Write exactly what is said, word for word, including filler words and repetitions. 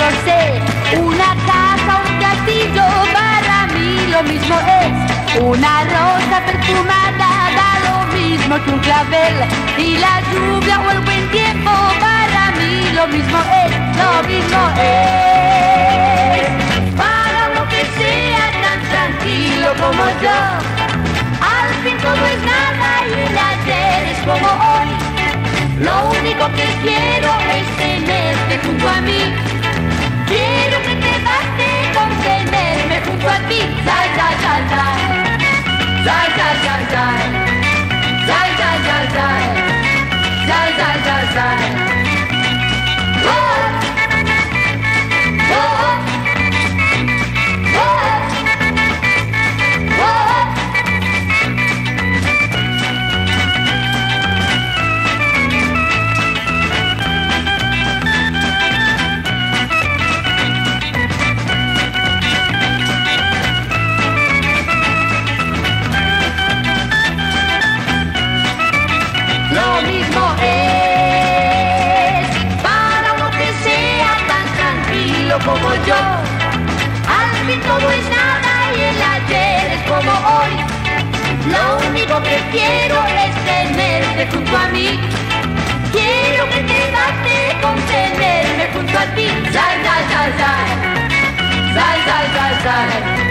lo sé. Una casa, un castillo, para mí lo mismo es. Una rosa perfumada da lo mismo que un clavel. Y la lluvia o el buen tiempo, para mí lo mismo es, lo mismo es. Para lo que sea tan tranquilo como yo, al fin todo es nada y el ayer es como hoy. Lo único que quiero es tenerte junto a mí. Quiero que te baste con tenerme junto a ti. Zai, zai, zai, zai. Zai, zai, zai, zai. Zai, zai, zai, zai. Zai, zai, zai, zai. Oh, oh, oh, oh. Lo mismo es, para lo que sea tan tranquilo como yo. Al fin todo es nada y el ayer es como hoy. Lo único que quiero es tenerte junto a mí. Quiero que te baste con tenerme junto a ti. Zai, zai, zai, zai. Zai, zai, zai, zai.